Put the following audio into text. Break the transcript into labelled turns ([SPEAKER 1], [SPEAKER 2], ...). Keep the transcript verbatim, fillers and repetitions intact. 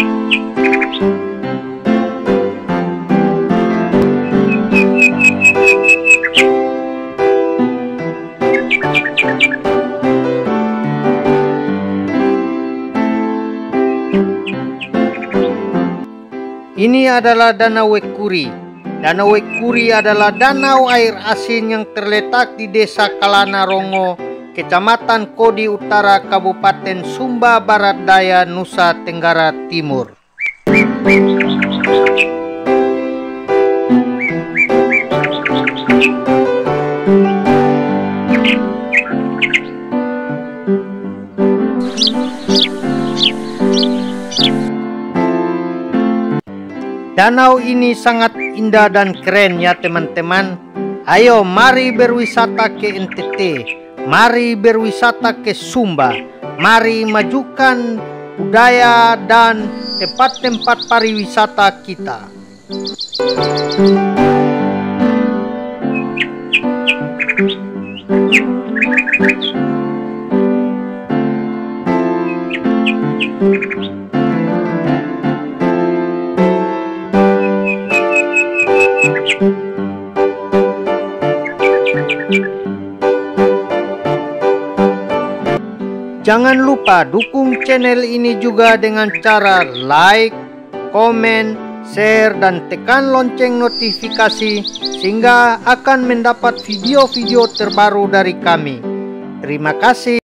[SPEAKER 1] Ini adalah Danau Wekuri. Danau Wekuri adalah danau air asin yang terletak di Desa Kalanarongo, Kecamatan Kodi Utara, Kabupaten Sumba Barat Daya, Nusa Tenggara Timur. Danau ini sangat indah dan keren ya teman-teman. Ayo mari berwisata ke N T T, mari berwisata ke Sumba, mari majukan budaya dan tempat-tempat pariwisata kita. Jangan lupa dukung channel ini juga dengan cara like, komen, share, dan tekan lonceng notifikasi sehingga akan mendapat video-video terbaru dari kami. Terima kasih.